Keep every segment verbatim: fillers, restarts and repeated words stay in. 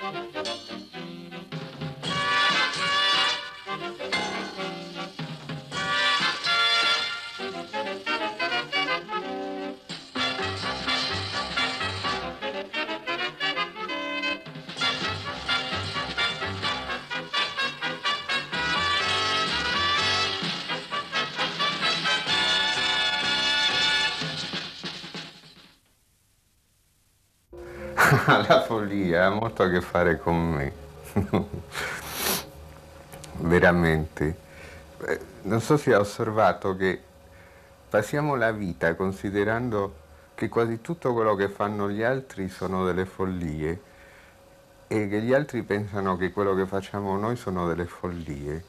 La follia ha molto a che fare con me, veramente. Eh, Non so se ha osservato che passiamo la vita considerando che quasi tutto quello che fanno gli altri sono delle follie e che gli altri pensano che quello che facciamo noi sono delle follie.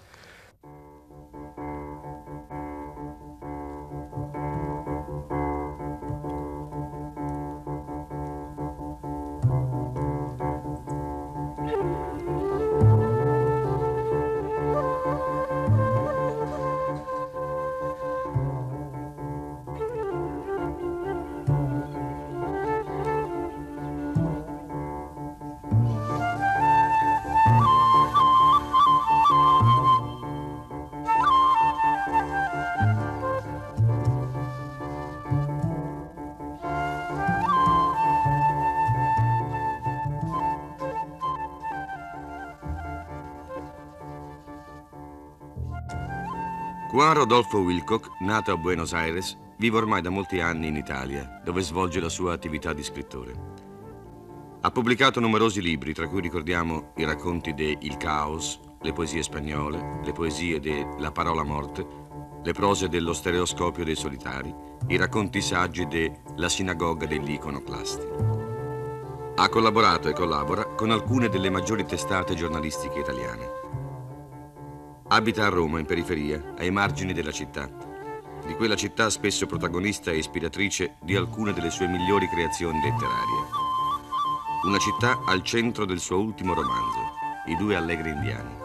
Juan Rodolfo Wilcock, nato a Buenos Aires, vive ormai da molti anni in Italia, dove svolge la sua attività di scrittore. Ha pubblicato numerosi libri, tra cui ricordiamo i racconti de Il Caos, le poesie spagnole, le poesie de La parola morte, le prose dello stereoscopio dei solitari, i racconti saggi de La sinagoga degli iconoclasti. Ha collaborato e collabora con alcune delle maggiori testate giornalistiche italiane. Abita a Roma, in periferia, ai margini della città. Di quella città spesso protagonista e ispiratrice di alcune delle sue migliori creazioni letterarie. Una città al centro del suo ultimo romanzo, I due allegri indiani.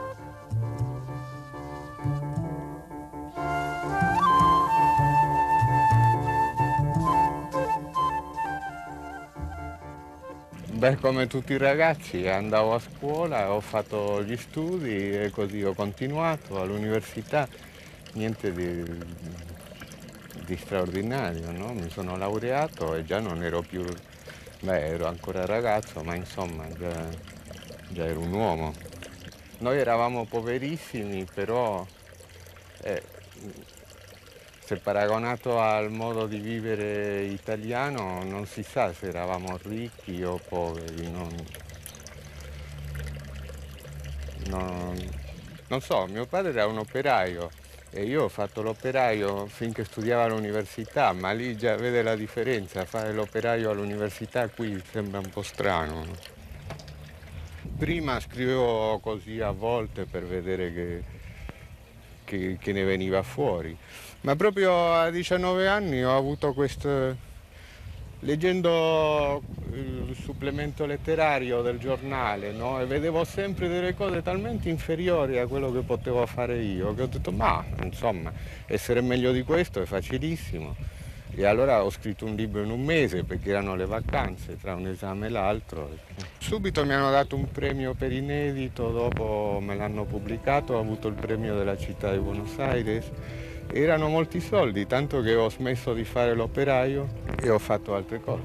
Beh, come tutti i ragazzi, andavo a scuola, ho fatto gli studi e così ho continuato all'università, niente di, di straordinario, no? Mi sono laureato e già non ero più, beh, ero ancora ragazzo, ma insomma già, già ero un uomo. Noi eravamo poverissimi, però eh, se paragonato al modo di vivere italiano non si sa se eravamo ricchi o poveri, non, non, non so, mio padre era un operaio e io ho fatto l'operaio finché studiavo all'università, ma lì già vede la differenza, fare l'operaio all'università qui sembra un po' strano. No? Prima scrivevo così a volte per vedere che, che, che ne veniva fuori. Ma proprio a diciannove anni ho avuto questo, leggendo il supplemento letterario del giornale, no? E vedevo sempre delle cose talmente inferiori a quello che potevo fare io, che ho detto, ma insomma, essere meglio di questo è facilissimo. E allora ho scritto un libro in un mese, perché erano le vacanze tra un esame e l'altro. Subito mi hanno dato un premio per inedito, dopo me l'hanno pubblicato, ho avuto il premio della città di Buenos Aires. Erano molti soldi, tanto che ho smesso di fare l'operaio e ho fatto altre cose.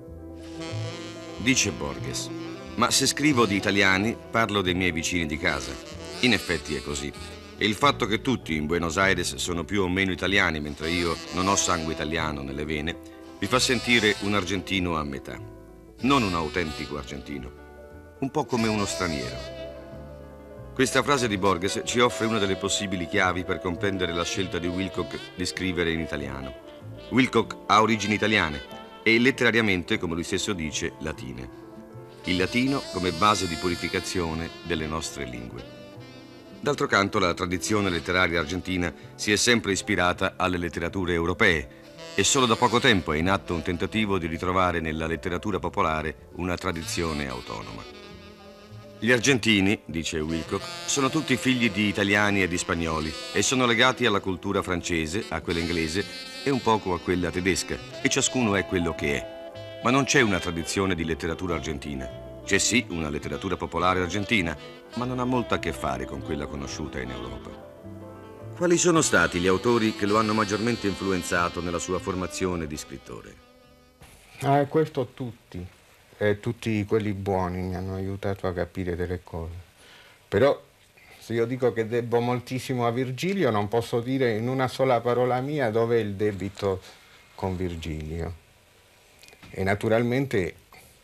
Dice Borges, ma se scrivo di italiani parlo dei miei vicini di casa. In effetti è così. E il fatto che tutti in Buenos Aires sono più o meno italiani, mentre io non ho sangue italiano nelle vene, mi fa sentire un argentino a metà. Non un autentico argentino, un po' come uno straniero. Questa frase di Borges ci offre una delle possibili chiavi per comprendere la scelta di Wilcock di scrivere in italiano. Wilcock ha origini italiane e letterariamente, come lui stesso dice, latine. Il latino come base di purificazione delle nostre lingue. D'altro canto, la tradizione letteraria argentina si è sempre ispirata alle letterature europee e solo da poco tempo è in atto un tentativo di ritrovare nella letteratura popolare una tradizione autonoma. Gli argentini, dice Wilcock, sono tutti figli di italiani e di spagnoli e sono legati alla cultura francese, a quella inglese e un poco a quella tedesca, e ciascuno è quello che è. Ma non c'è una tradizione di letteratura argentina. C'è sì una letteratura popolare argentina, ma non ha molto a che fare con quella conosciuta in Europa. Quali sono stati gli autori che lo hanno maggiormente influenzato nella sua formazione di scrittore? Ah, questo tutti, e tutti quelli buoni mi hanno aiutato a capire delle cose. Però se io dico che debbo moltissimo a Virgilio, non posso dire in una sola parola mia dove è il debito con Virgilio. E naturalmente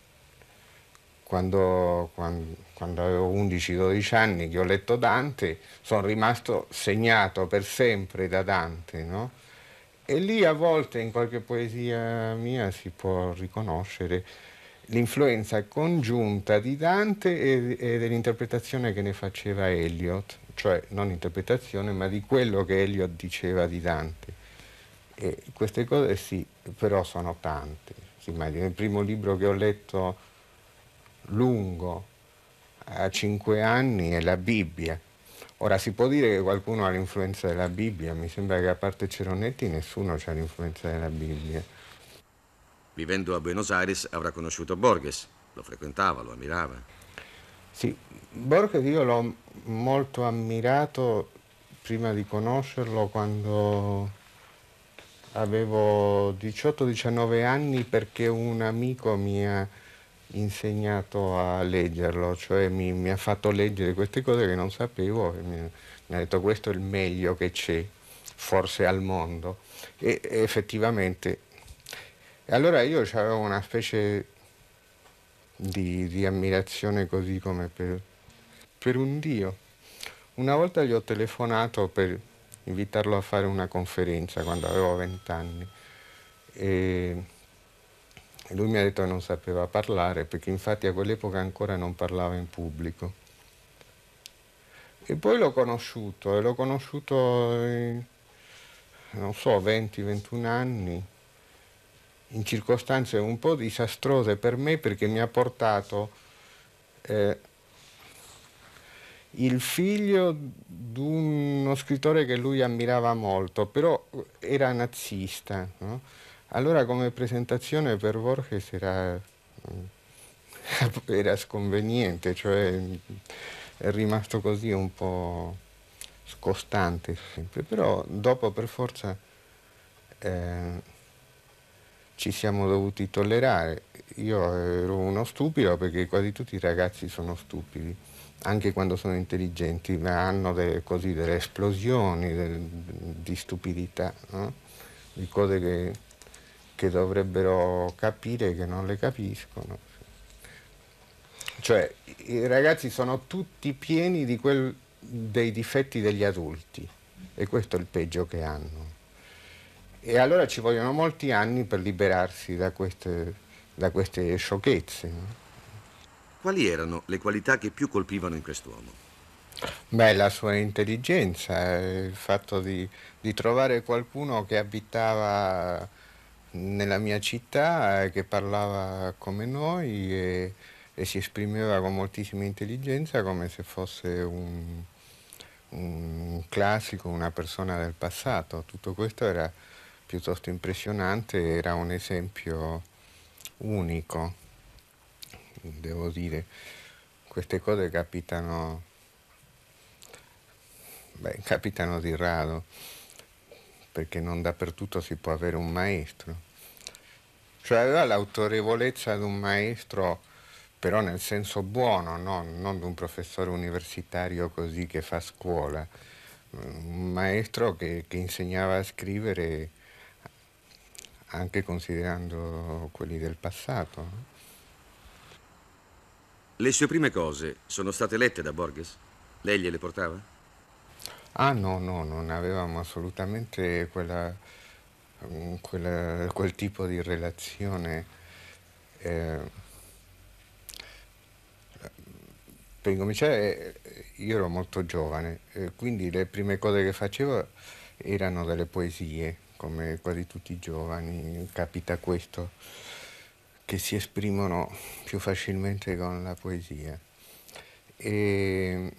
quando, quando, quando avevo undici dodici anni che ho letto Dante, sono rimasto segnato per sempre da Dante, no? E lì a volte in qualche poesia mia si può riconoscere l'influenza congiunta di Dante e, e dell'interpretazione che ne faceva Eliot, cioè non interpretazione ma di quello che Eliot diceva di Dante. E queste cose sì, però sono tante. Si immagina, il primo libro che ho letto lungo a cinque anni è la Bibbia. Ora si può dire che qualcuno ha l'influenza della Bibbia, mi sembra che a parte Ceronetti nessuno ha l'influenza della Bibbia. Vivendo a Buenos Aires avrà conosciuto Borges, lo frequentava, lo ammirava. Sì, Borges io l'ho molto ammirato prima di conoscerlo quando avevo diciotto diciannove anni perché un amico mi ha insegnato a leggerlo, cioè mi, mi ha fatto leggere queste cose che non sapevo e mi, mi ha detto questo è il meglio che c'è, forse al mondo. E, e effettivamente. E allora io avevo una specie di, di ammirazione così come per, per un dio. Una volta gli ho telefonato per invitarlo a fare una conferenza quando avevo vent'anni e e lui mi ha detto che non sapeva parlare perché infatti a quell'epoca ancora non parlava in pubblico. E poi l'ho conosciuto e l'ho conosciuto in, non so, venti ventuno anni, in circostanze un po' disastrose per me perché mi ha portato eh, il figlio di uno scrittore che lui ammirava molto, però era nazista, no? Allora come presentazione per Borges era, era sconveniente, cioè è rimasto così un po' scostante sempre, però dopo per forza eh, ci siamo dovuti tollerare. Io ero uno stupido perché quasi tutti i ragazzi sono stupidi, anche quando sono intelligenti, ma hanno delle, così, delle esplosioni del, di stupidità, no? Di cose che, che dovrebbero capire che non le capiscono. Cioè i ragazzi sono tutti pieni di quel, dei difetti degli adulti e questo è il peggio che hanno. E allora ci vogliono molti anni per liberarsi da queste, da queste sciocchezze. No? Quali erano le qualità che più colpivano in quest'uomo? Beh, la sua intelligenza, il fatto di, di trovare qualcuno che abitava nella mia città, e che parlava come noi e, e si esprimeva con moltissima intelligenza come se fosse un, un classico, una persona del passato. Tutto questo era piuttosto impressionante, era un esempio unico, devo dire. Queste cose capitano, beh, capitano di rado, perché non dappertutto si può avere un maestro. Cioè aveva l'autorevolezza di un maestro, però nel senso buono, no? Non di un professore universitario così che fa scuola, un maestro che, che insegnava a scrivere anche considerando quelli del passato. No? Le sue prime cose sono state lette da Borges? Lei gliele portava? Ah no, no, non avevamo assolutamente quella, quella, quel tipo di relazione. Eh, per incominciare io ero molto giovane, eh, quindi le prime cose che facevo erano delle poesie, come quasi tutti i giovani, capita questo, che si esprimono più facilmente con la poesia. E,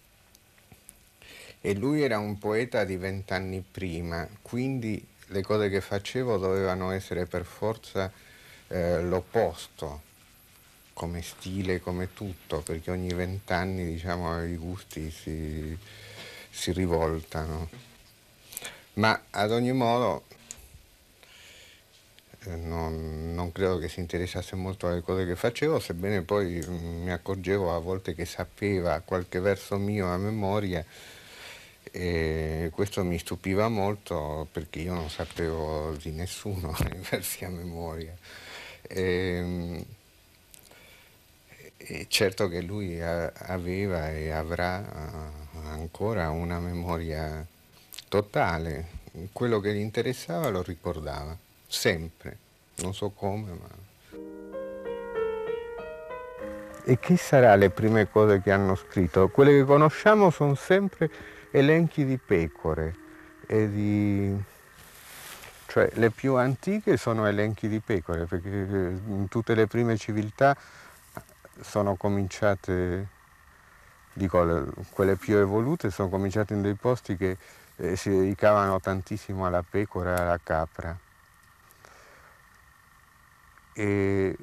e lui era un poeta di vent'anni prima, quindi le cose che facevo dovevano essere per forza eh, l'opposto. come stile, come tutto, perché ogni vent'anni, diciamo, i gusti si, si rivoltano. Ma ad ogni modo eh, non, non credo che si interessasse molto alle cose che facevo, sebbene poi mm, mi accorgevo a volte che sapeva qualche verso mio a memoria, e questo mi stupiva molto perché io non sapevo di nessuno i versi a memoria. E, e certo che lui a- aveva e avrà eh, ancora una memoria totale, quello che gli interessava lo ricordava, sempre, non so come, ma... E chi sarà le prime cose che hanno scritto? Quelle che conosciamo sono sempre elenchi di pecore, e di... cioè le più antiche sono elenchi di pecore, perché in tutte le prime civiltà sono cominciate, dico, le- quelle più evolute sono cominciate in dei posti che eh, si dedicavano tantissimo alla pecora e alla capra. E,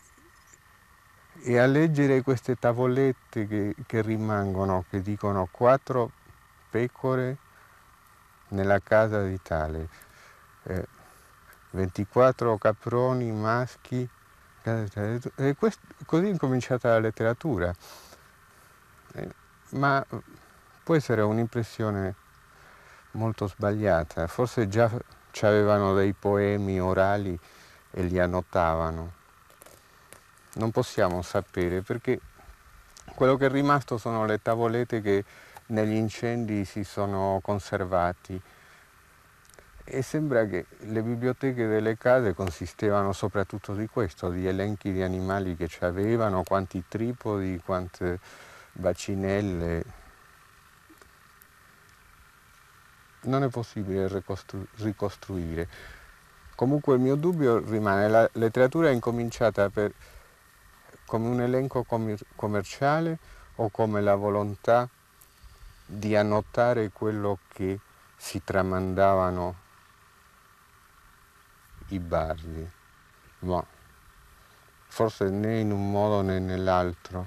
e a leggere queste tavolette che, che rimangono, che dicono quattro pecore nella casa di tale, eh, ventiquattro caproni maschi, e quest- così è incominciata la letteratura. Eh, ma può essere un'impressione molto sbagliata, forse già avevano dei poemi orali e li annotavano. Non possiamo sapere perché quello che è rimasto sono le tavolette che negli incendi si sono conservati e sembra che le biblioteche delle case consistevano soprattutto di questo, di elenchi di animali che ci avevano, quanti tripodi, quante bacinelle. Non è possibile ricostru- ricostruire. Comunque il mio dubbio rimane, la letteratura è incominciata per, come un elenco commer- commerciale o come la volontà di annotare quello che si tramandavano i bardi, ma forse né in un modo né nell'altro.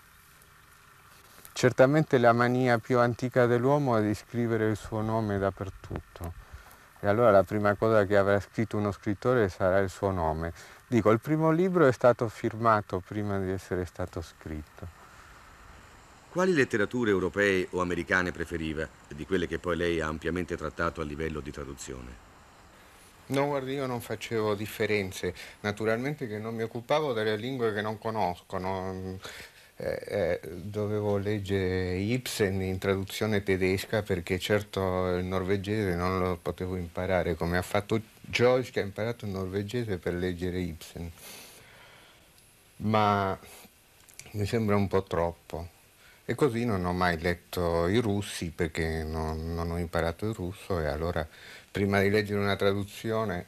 Certamente la mania più antica dell'uomo è di scrivere il suo nome dappertutto. E allora la prima cosa che avrà scritto uno scrittore sarà il suo nome. Dico, il primo libro è stato firmato prima di essere stato scritto. Quali letterature europee o americane preferiva, di quelle che poi lei ha ampiamente trattato a livello di traduzione? No, guardi, io non facevo differenze, naturalmente che non mi occupavo delle lingue che non conosco, no? Eh, eh, dovevo leggere Ibsen in traduzione tedesca perché certo il norvegese non lo potevo imparare, come ha fatto Joyce che ha imparato il norvegese per leggere Ibsen, ma mi sembra un po' troppo. E così non ho mai letto i russi perché non, non ho imparato il russo e allora prima di leggere una traduzione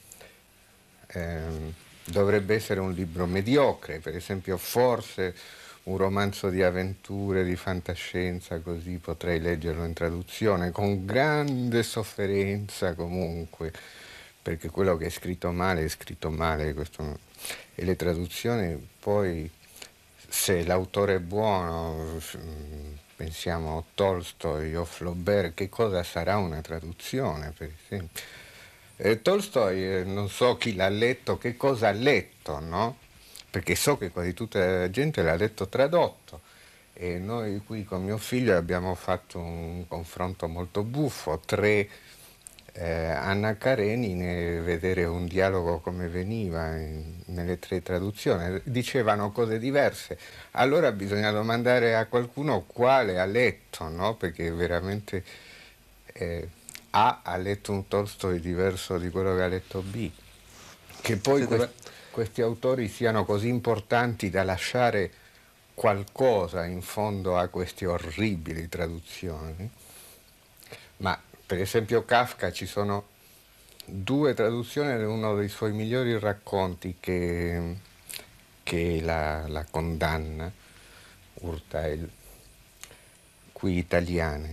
ehm, dovrebbe essere un libro mediocre, per esempio forse un romanzo di avventure, di fantascienza, così potrei leggerlo in traduzione, con grande sofferenza comunque, perché quello che è scritto male è scritto male, questo... e le traduzioni poi, se l'autore è buono, pensiamo a Tolstoi o Flaubert, che cosa sarà una traduzione, per esempio? Eh, Tolstoi, eh, non so chi l'ha letto, che cosa ha letto, no? Perché so che quasi tutta la gente l'ha letto tradotto e noi qui con mio figlio abbiamo fatto un confronto molto buffo, tre eh, Anna Karenine, vedere un dialogo come veniva in- nelle tre traduzioni, dicevano cose diverse. Allora bisogna domandare a qualcuno quale ha letto, no? Perché veramente eh, A ha letto un Tolstoi diverso di quello che ha letto B. Che poi Senta, quest- ma questi autori siano così importanti da lasciare qualcosa in fondo a queste orribili traduzioni. Ma per esempio Kafka ci sono due traduzioni di uno dei suoi migliori racconti che, che è la, la condanna, Urteil, qui italiane.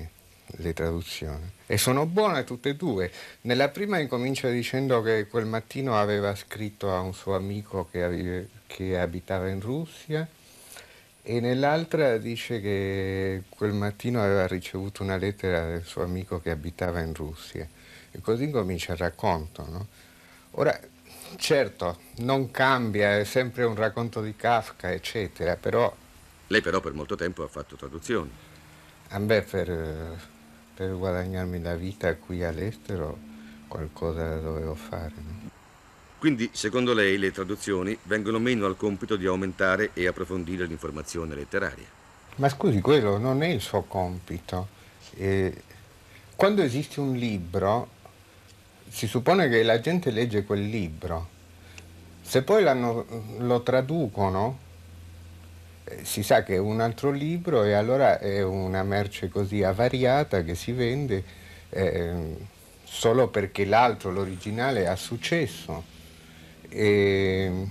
le traduzioni, e sono buone tutte e due. Nella prima incomincia dicendo che quel mattino aveva scritto a un suo amico che, ave- che abitava in Russia, e nell'altra dice che quel mattino aveva ricevuto una lettera del suo amico che abitava in Russia, e così comincia il racconto, no? Ora, certo, non cambia, è sempre un racconto di Kafka, eccetera, però Lei però per molto tempo ha fatto traduzioni. a me per, per guadagnarmi la vita qui all'estero qualcosa dovevo fare, no? Quindi, secondo lei, le traduzioni vengono meno al compito di aumentare e approfondire l'informazione letteraria. Ma scusi, quello non è il suo compito. Eh, quando esiste un libro, si suppone che la gente legge quel libro. Se poi l'hanno- lo traducono, eh, si sa che è un altro libro, e allora è una merce così avariata che si vende eh, solo perché l'altro, l'originale, ha successo. E,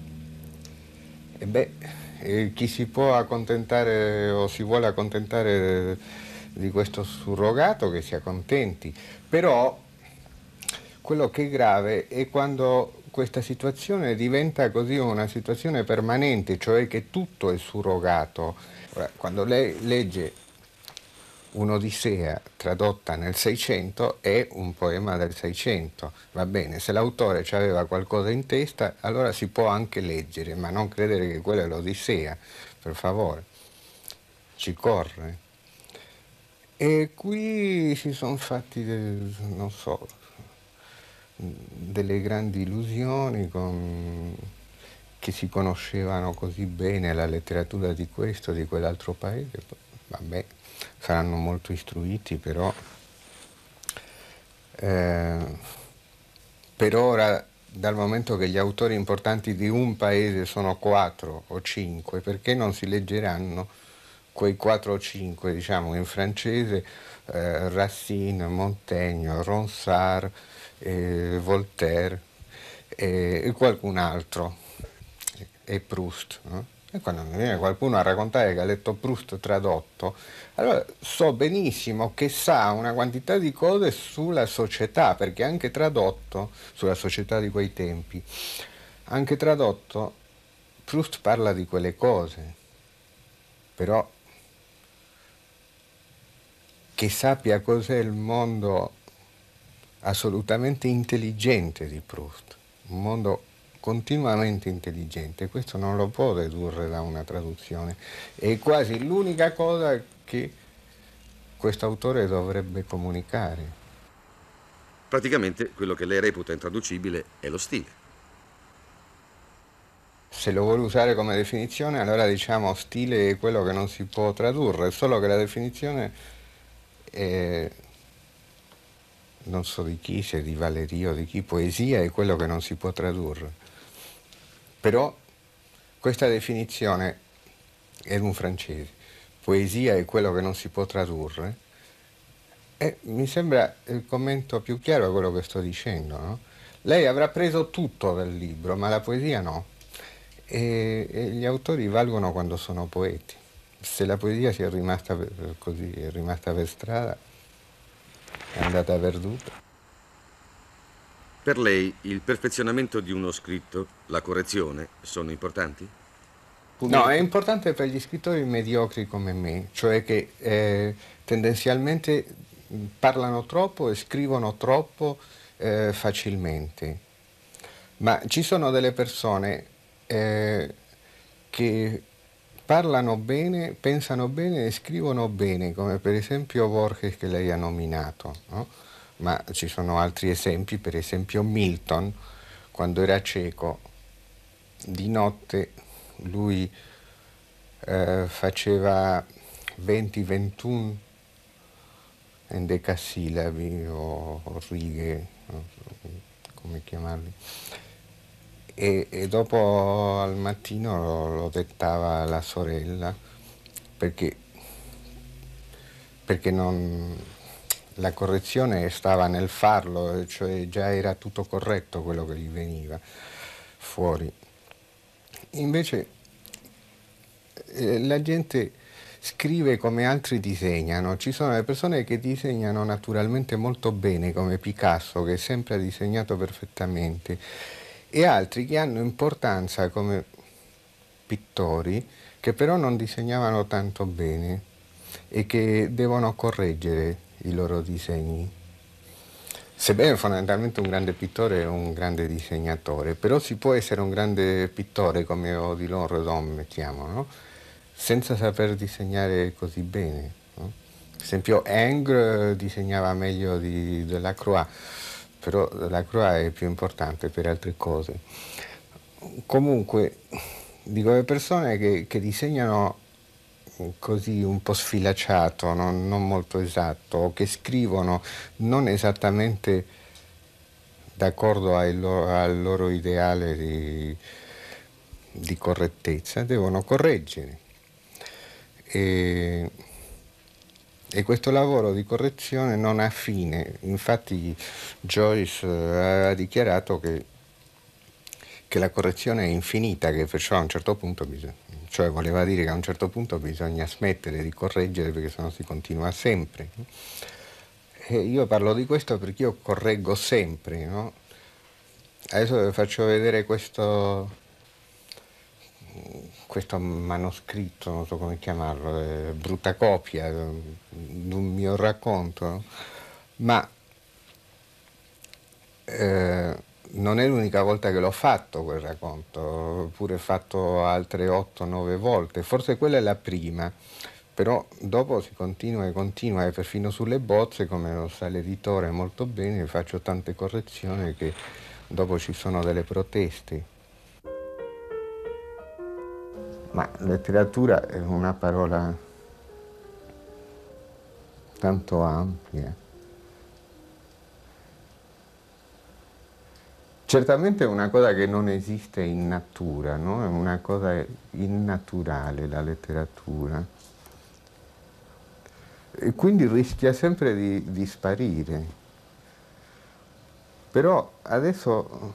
e beh, e chi si può accontentare o si vuole accontentare di questo surrogato, che si accontenti. Però quello che è grave è quando questa situazione diventa così una situazione permanente, cioè che tutto è surrogato. Ora, quando lei legge un'Odissea tradotta nel Seicento, è un poema del Seicento, va bene, se l'autore aveva qualcosa in testa allora si può anche leggere, ma non credere che quella è l'Odissea, per favore, ci corre. E qui si sono fatti, del- non so, delle grandi illusioni con, che si conoscevano così bene la letteratura di questo, di quell'altro paese. Vabbè, saranno molto istruiti, però eh, per ora, dal momento che gli autori importanti di un paese sono quattro o cinque, perché non si leggeranno quei quattro o cinque, diciamo, in francese, eh, Racine, Montaigne, Ronsard, eh, Voltaire eh, e qualcun altro, e Proust, no? E quando mi viene qualcuno a raccontare che ha letto Proust tradotto, allora so benissimo che sa una quantità di cose sulla società, perché anche tradotto, sulla società di quei tempi, anche tradotto, Proust parla di quelle cose, però che sappia cos'è il mondo assolutamente intelligente di Proust, un mondo continuamente intelligente, questo non lo può dedurre da una traduzione, è quasi l'unica cosa che questo autore dovrebbe comunicare. Praticamente quello che lei reputa intraducibile è lo stile. Se lo vuole usare come definizione, allora diciamo stile è quello che non si può tradurre, solo che la definizione è, non so di chi, se di Valerio o di chi, poesia è quello che non si può tradurre. Però questa definizione è un francese, poesia è quello che non si può tradurre, e mi sembra il commento più chiaro a quello che sto dicendo, no? Lei avrà preso tutto dal libro, ma la poesia no. E, e gli autori valgono quando sono poeti. Se la poesia si è rimasta per, così, è rimasta per strada, è andata perduta. Per lei il perfezionamento di uno scritto, la correzione, sono importanti? No, è importante per gli scrittori mediocri come me, cioè che eh, tendenzialmente mh, parlano troppo e scrivono troppo eh, facilmente. Ma ci sono delle persone eh, che parlano bene, pensano bene e scrivono bene, come per esempio Borges che lei ha nominato, no? Ma ci sono altri esempi, per esempio Milton, quando era cieco, di notte lui eh, faceva venti ventuno endecasillabi o, o righe, non so come chiamarli, e, e dopo al mattino lo, lo dettava alla sorella perché, perché non, la correzione stava nel farlo, cioè già era tutto corretto quello che gli veniva fuori. Invece eh, la gente scrive come altri disegnano. Ci sono le persone che disegnano naturalmente molto bene, come Picasso, che sempre ha disegnato perfettamente, e altri che hanno importanza come pittori, che però non disegnavano tanto bene e che devono correggere i loro disegni. Sebbene fondamentalmente un grande pittore è un grande disegnatore, però si può essere un grande pittore come Odilon Redon, mettiamo, no? Senza saper disegnare così bene, no? Per esempio Ingres disegnava meglio di Delacroix, però Delacroix è più importante per altre cose. Comunque, dico, le persone che, che disegnano così un po' sfilacciato, non, non molto esatto, o che scrivono non esattamente d'accordo al loro, al loro ideale di, di correttezza, devono correggere. E, e questo lavoro di correzione non ha fine. Infatti Joyce ha dichiarato che, che la correzione è infinita, che perciò a un certo punto bisogna, cioè voleva dire che a un certo punto bisogna smettere di correggere perché sennò si continua sempre. E io parlo di questo perché io correggo sempre, no? Adesso vi faccio vedere questo, questo manoscritto, non so come chiamarlo, eh, brutta copia di un mio racconto, no? Ma eh, non è l'unica volta che l'ho fatto quel racconto, ho pure fatto altre otto nove volte, forse quella è la prima, però dopo si continua e continua e perfino sulle bozze, come lo sa l'editore molto bene, faccio tante correzioni che dopo ci sono delle proteste. Ma letteratura è una parola tanto ampia. Certamente è una cosa che non esiste in natura, no? È una cosa innaturale la letteratura. E quindi rischia sempre di, di sparire. Però adesso,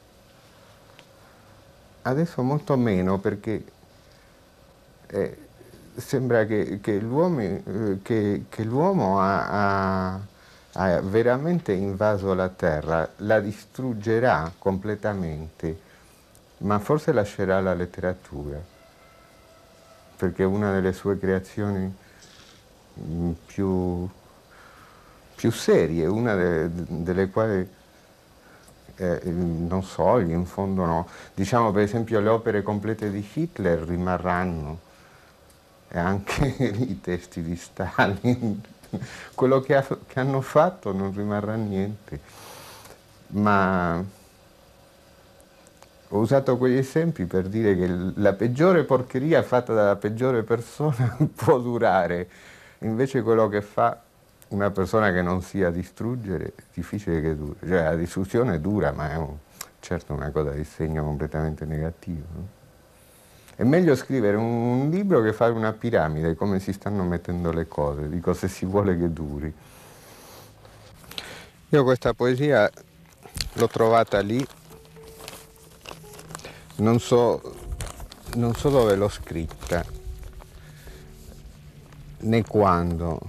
adesso molto meno, perché eh, sembra che, che l'uomo eh, che, che l'uomo ha, ha ha veramente invaso la terra, la distruggerà completamente, ma forse lascerà la letteratura, perché è una delle sue creazioni più, più serie, una de, delle quali, eh, non so, gli infondono, diciamo per esempio le opere complete di Hitler rimarranno, e anche i testi di Stalin. Quello che, ha, che hanno fatto non rimarrà niente, ma ho usato quegli esempi per dire che la peggiore porcheria fatta dalla peggiore persona può durare, invece quello che fa una persona che non sia distruggere è difficile che duri, cioè la distruzione dura, ma è un, certo una cosa di segno completamente negativo, no? È meglio scrivere un libro che fare una piramide, come si stanno mettendo le cose, dico, se si vuole che duri. Io questa poesia l'ho trovata lì, non so, non so dove l'ho scritta, né quando.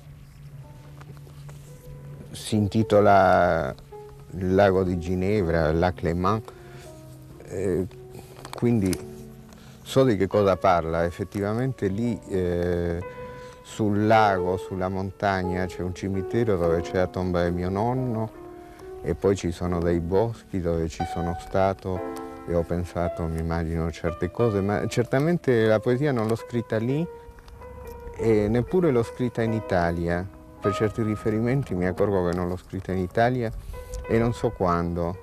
Si intitola Il lago di Ginevra, Lac Léman, eh, quindi so di che cosa parla. Effettivamente lì eh, sul lago, sulla montagna, c'è un cimitero dove c'è la tomba del mio nonno e poi ci sono dei boschi dove ci sono stato e ho pensato, mi immagino, certe cose, ma certamente la poesia non l'ho scritta lì e neppure l'ho scritta in Italia. Per certi riferimenti mi accorgo che non l'ho scritta in Italia e non so quando.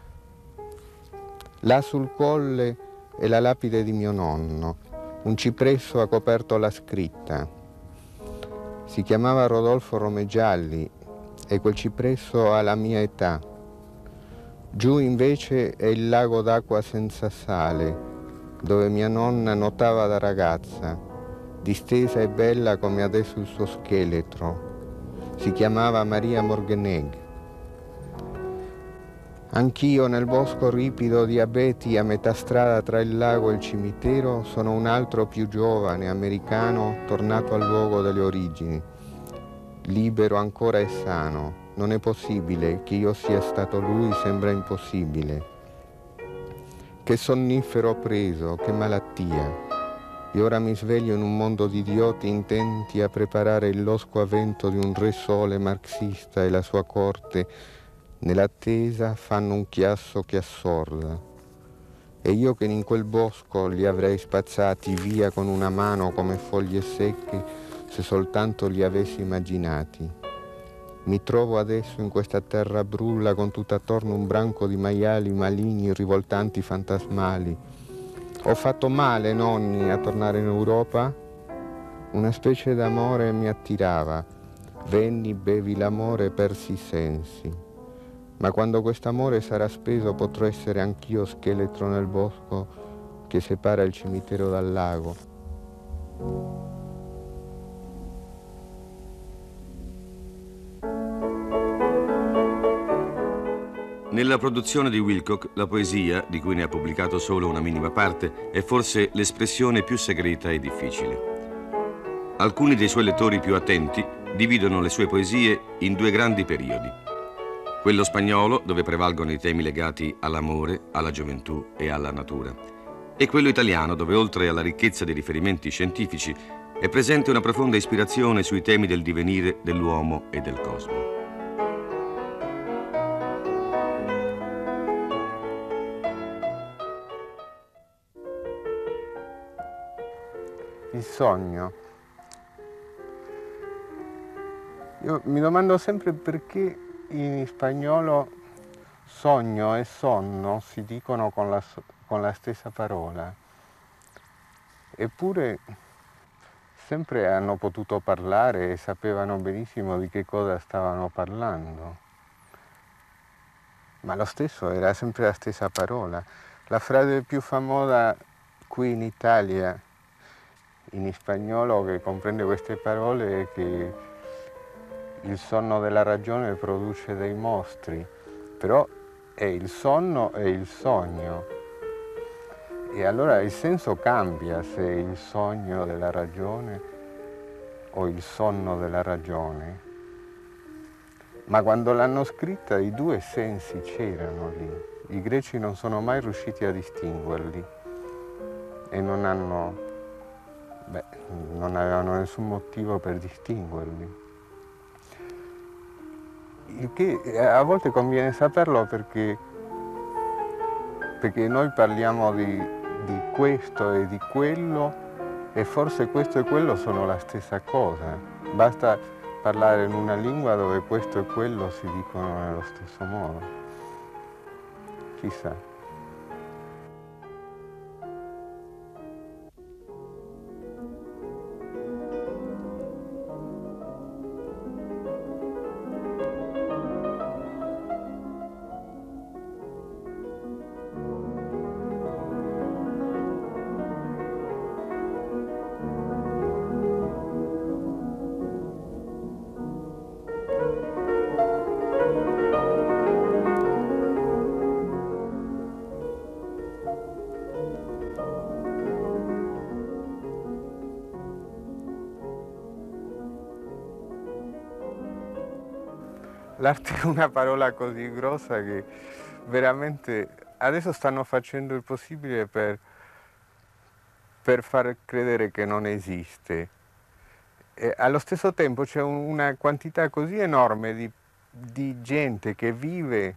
Là sul colle è la lapide di mio nonno, un cipresso ha coperto la scritta. Si chiamava Rodolfo Romegialli e quel cipresso ha la mia età. Giù invece è il lago d'acqua senza sale, dove mia nonna nuotava da ragazza, distesa e bella come adesso il suo scheletro. Si chiamava Maria Morgenegg. Anch'io nel bosco ripido di abeti a metà strada tra il lago e il cimitero sono un altro più giovane americano tornato al luogo delle origini, libero ancora e sano. Non è possibile che io sia stato lui, sembra impossibile. Che sonnifero ho preso, che malattia. E ora mi sveglio in un mondo di idioti intenti a preparare il losco avvento di un re sole marxista e la sua corte. Nell'attesa fanno un chiasso che assorda. E io che in quel bosco li avrei spazzati via con una mano come foglie secche se soltanto li avessi immaginati. Mi trovo adesso in questa terra brulla con tutt'attorno un branco di maiali maligni, rivoltanti, fantasmali. Ho fatto male, nonni, a tornare in Europa? Una specie d'amore mi attirava. Venni, bevi l'amore e persi i sensi. Ma quando quest'amore sarà speso potrò essere anch'io scheletro nel bosco che separa il cimitero dal lago. Nella produzione di Wilcock, la poesia, di cui ne ha pubblicato solo una minima parte, è forse l'espressione più segreta e difficile. Alcuni dei suoi lettori più attenti dividono le sue poesie in due grandi periodi. Quello spagnolo, dove prevalgono i temi legati all'amore, alla gioventù e alla natura, e quello italiano, dove oltre alla ricchezza dei riferimenti scientifici è presente una profonda ispirazione sui temi del divenire dell'uomo e del cosmo. Il sogno. Io mi domando sempre perché in spagnolo sogno e sonno si dicono con la, con la stessa parola. Eppure sempre hanno potuto parlare e sapevano benissimo di che cosa stavano parlando. Ma lo stesso era sempre la stessa parola. La frase più famosa qui in Italia, in spagnolo, che comprende queste parole è che il sonno della ragione produce dei mostri, però è il sonno e il sogno. E allora il senso cambia se è il sogno della ragione o il sonno della ragione. Ma quando l'hanno scritta i due sensi c'erano lì. I greci non sono mai riusciti a distinguerli e non hanno, beh, non avevano nessun motivo per distinguerli. Il che a volte conviene saperlo perché, perché noi parliamo di, di questo e di quello e forse questo e quello sono la stessa cosa. Basta parlare in una lingua dove questo e quello si dicono nello stesso modo. Chissà. L'arte è una parola così grossa che veramente adesso stanno facendo il possibile per, per far credere che non esiste. E allo stesso tempo c'è una quantità così enorme di, di gente che vive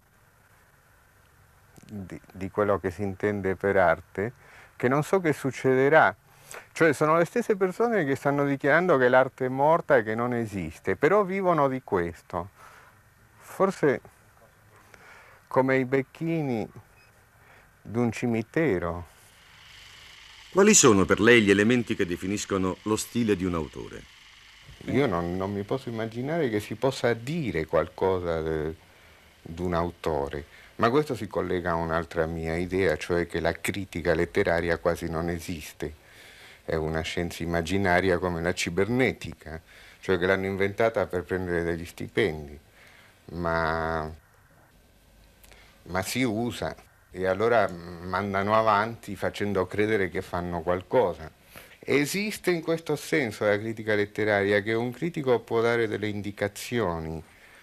di, di quello che si intende per arte, che non so che succederà. Cioè sono le stesse persone che stanno dichiarando che l'arte è morta e che non esiste, però vivono di questo. Forse come i becchini d'un cimitero. Quali sono per lei gli elementi che definiscono lo stile di un autore? Io non, non mi posso immaginare che si possa dire qualcosa di un autore, ma questo si collega a un'altra mia idea, cioè che la critica letteraria quasi non esiste. È una scienza immaginaria come la cibernetica, cioè che l'hanno inventata per prendere degli stipendi. Ma ma si usa e allora mandano avanti facendo credere che fanno qualcosa. Esiste in questo senso la critica letteraria, che un critico può dare delle indicazioni,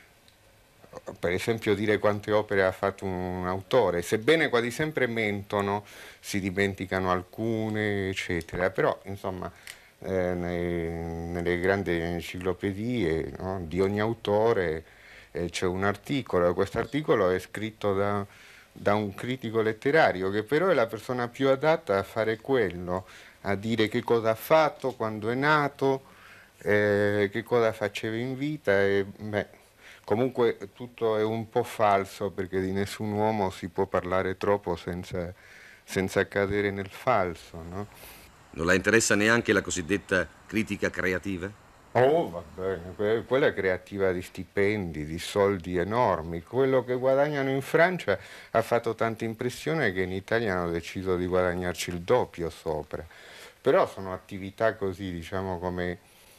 per esempio dire quante opere ha fatto un autore, sebbene quasi sempre mentono, si dimenticano alcune, eccetera, però insomma eh, nei, nelle grandi enciclopedie, no, di ogni autore eh, c'è un articolo, e questo articolo è scritto da, da un critico letterario, che però è la persona più adatta a fare quello, a dire che cosa ha fatto, quando è nato, eh, che cosa faceva in vita e beh, comunque tutto è un po' falso, perché di nessun uomo si può parlare troppo senza, senza cadere nel falso, no? Non la interessa neanche la cosiddetta critica creativa? Oh, va bene, que- quella è creativa di stipendi, di soldi enormi. Quello che guadagnano in Francia ha fatto tanta impressione che in Italia hanno deciso di guadagnarci il doppio sopra. Però sono attività così, diciamo, come,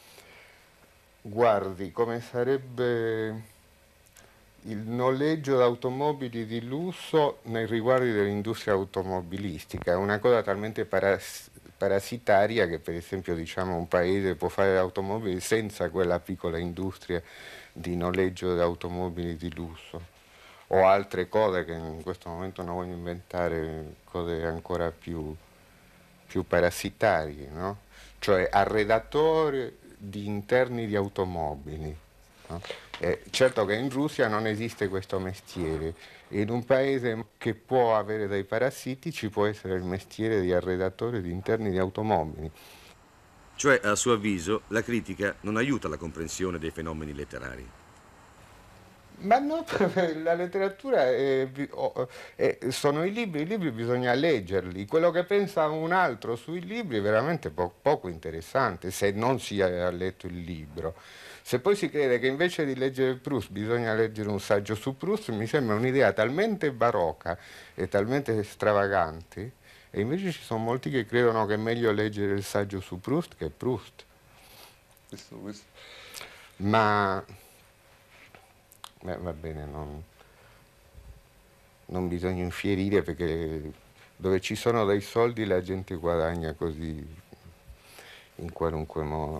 guardi, come sarebbe il noleggio d'automobili di lusso nei riguardi dell'industria automobilistica. È una cosa talmente paras- parasitaria che per esempio diciamo, un paese può fare automobili senza quella piccola industria di noleggio di automobili di lusso o altre cose che in questo momento non voglio inventare, cose ancora più, più parasitarie, no? Cioè arredatore di interni di automobili. No? Eh, certo che in Russia non esiste questo mestiere, in un paese che può avere dei parassiti ci può essere il mestiere di arredatore di interni di automobili. Cioè, a suo avviso, la critica non aiuta la comprensione dei fenomeni letterari. Ma no, la letteratura è, è- sono i libri, i libri bisogna leggerli, quello che pensa un altro sui libri è veramente po- poco interessante se non si ha letto il libro. Se poi si crede che invece di leggere Proust bisogna leggere un saggio su Proust, mi sembra un'idea talmente barocca e talmente stravagante, e invece ci sono molti che credono che è meglio leggere il saggio su Proust che Proust. Questo, questo. Ma beh, va bene, non, non bisogna infierire, perché dove ci sono dei soldi la gente guadagna così in qualunque modo.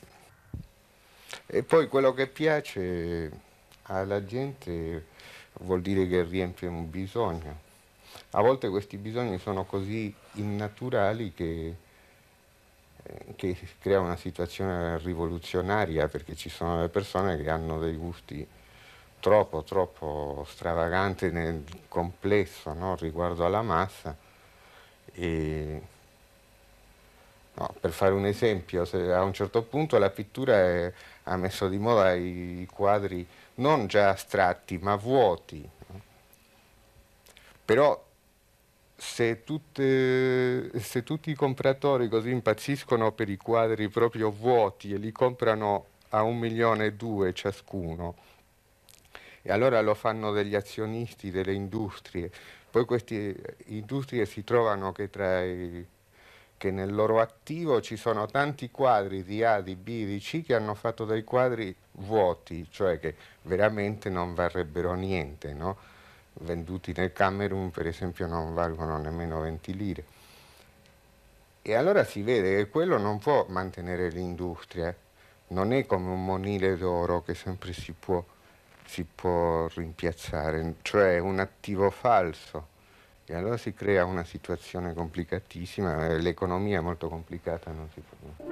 E poi quello che piace alla gente vuol dire che riempie un bisogno. A volte questi bisogni sono così innaturali che, eh, che crea una situazione rivoluzionaria, perché ci sono le persone che hanno dei gusti troppo, troppo stravaganti nel complesso, no? Riguardo alla massa. E, no, per fare un esempio, se a un certo punto la pittura è- ha messo di moda i quadri non già astratti, ma vuoti. No? Però se, tutte- se tutti i compratori così impazziscono per i quadri proprio vuoti e li comprano a un milione e due ciascuno, e allora lo fanno degli azionisti delle industrie, poi queste industrie si trovano che, tra i, che nel loro attivo ci sono tanti quadri di A, di B, di C che hanno fatto dei quadri vuoti, cioè che veramente non varrebbero niente, no? Venduti nel Camerun per esempio non valgono nemmeno venti lire. E allora si vede che quello non può mantenere l'industria, non è come un monile d'oro che sempre si può, si può rimpiazzare, cioè è un attivo falso. E allora si crea una situazione complicatissima, eh, l'economia è molto complicata, non si può.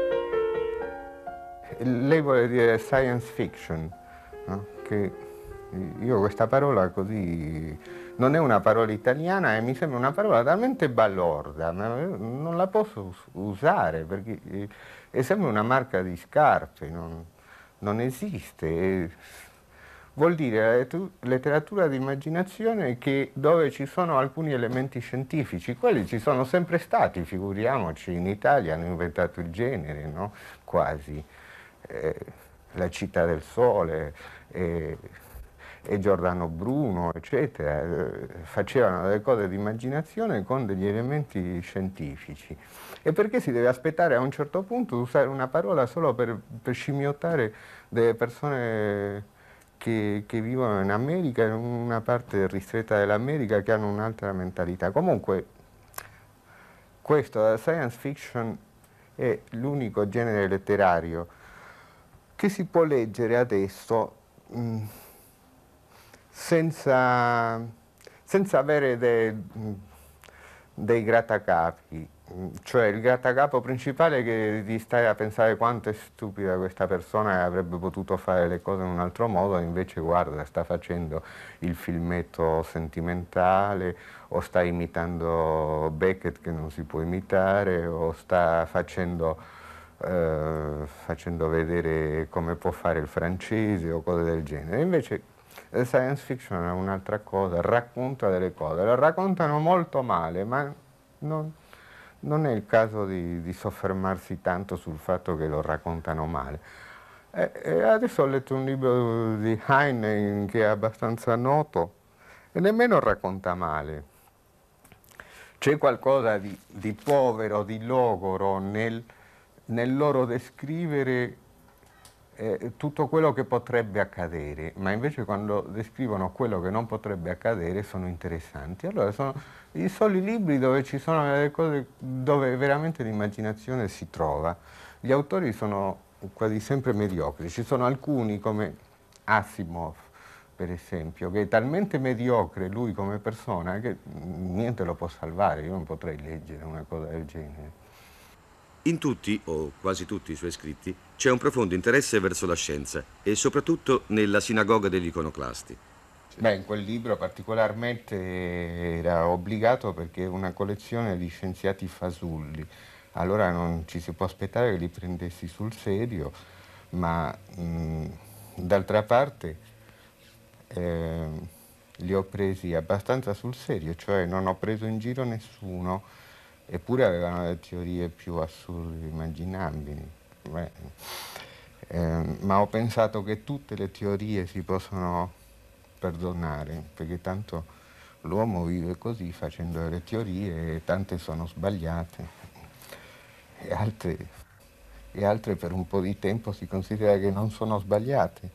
Lei vuole dire science fiction, no? Che io questa parola così non è una parola italiana e mi sembra una parola talmente balorda, ma io non la posso us- usare perché eh, è sempre una marca di scarpe, non, non esiste. E vuol dire letu- letteratura di immaginazione che, dove ci sono alcuni elementi scientifici, quelli ci sono sempre stati, figuriamoci, in Italia hanno inventato il genere, no? Quasi. Eh, la città del sole e, e Giordano Bruno, eccetera, eh, facevano delle cose di immaginazione con degli elementi scientifici. E perché si deve aspettare a un certo punto di usare una parola solo per, per scimmiottare delle persone che, che vivono in America, in una parte ristretta dell'America, che hanno un'altra mentalità. Comunque, questo, la science fiction, è l'unico genere letterario che si può leggere adesso mh, senza, senza avere de, mh, dei grattacapi. Cioè il grattacapo principale è che di stare a pensare quanto è stupida questa persona e avrebbe potuto fare le cose in un altro modo, invece guarda, sta facendo il filmetto sentimentale, o sta imitando Beckett che non si può imitare, o sta facendo, eh, facendo vedere come può fare il francese o cose del genere. Invece la science fiction è un'altra cosa, racconta delle cose, le raccontano molto male, ma non... non è il caso di, di soffermarsi tanto sul fatto che lo raccontano male. E, e adesso ho letto un libro di Heine che è abbastanza noto e nemmeno racconta male. C'è qualcosa di, di povero, di logoro nel, nel loro descrivere eh, tutto quello che potrebbe accadere, ma invece quando descrivono quello che non potrebbe accadere sono interessanti. Allora sono i soli libri dove ci sono delle cose dove veramente l'immaginazione si trova. Gli autori sono quasi sempre mediocri, ci sono alcuni come Asimov, per esempio, che è talmente mediocre lui come persona che niente lo può salvare, io non potrei leggere una cosa del genere. In tutti, o quasi tutti i suoi scritti, c'è un profondo interesse verso la scienza e soprattutto nella sinagoga degli iconoclasti. Beh, in quel libro particolarmente era obbligato perché è una collezione di scienziati fasulli. Allora non ci si può aspettare che li prendessi sul serio, ma d'altra parte eh, li ho presi abbastanza sul serio, cioè non ho preso in giro nessuno, eppure avevano le teorie più assurde immaginabili. Beh, eh, ma ho pensato che tutte le teorie si possono perdonare, perché tanto l'uomo vive così facendo delle teorie e tante sono sbagliate e altre, e altre per un po' di tempo si considera che non sono sbagliate.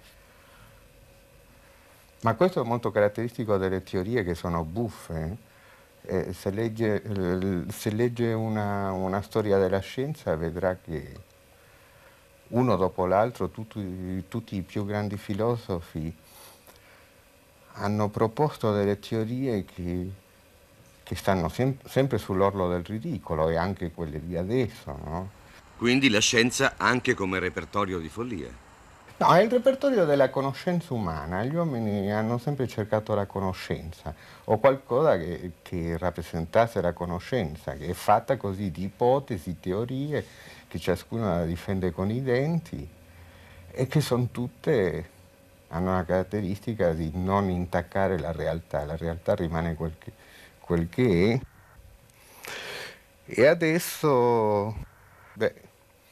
Ma questo è molto caratteristico delle teorie che sono buffe. Eh, se legge, eh, se legge una, una storia della scienza vedrà che uno dopo l'altro tutti, tutti i più grandi filosofi hanno proposto delle teorie che, che stanno sem sempre sull'orlo del ridicolo, e anche quelle di adesso, no? Quindi la scienza anche come repertorio di follia. No, è il repertorio della conoscenza umana. Gli uomini hanno sempre cercato la conoscenza, o qualcosa che, che rappresentasse la conoscenza, che è fatta così di ipotesi, teorie, che ciascuno la difende con i denti, e che sono tutte, hanno la caratteristica di non intaccare la realtà. La realtà rimane quel che, quel che è. E adesso, beh,